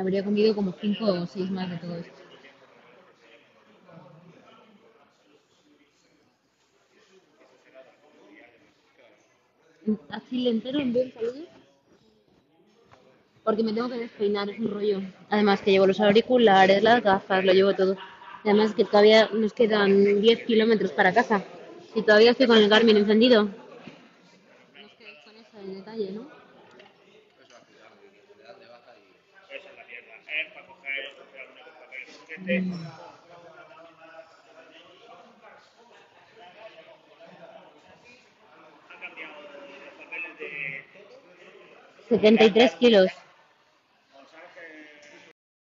habría comido como 5 o 6 más de todo esto. Así entero en buen salud, porque me tengo que despeinar, es un rollo. Además que llevo los auriculares, las gafas, lo llevo todo. Y además que todavía nos quedan 10 kilómetros para casa. Y todavía estoy con el Garmin encendido. No os quedéis con eso en detalle, ¿no? Esa es la mierda. Es para coger alguna con papel. Porque este 73 kilos. 73 kilos.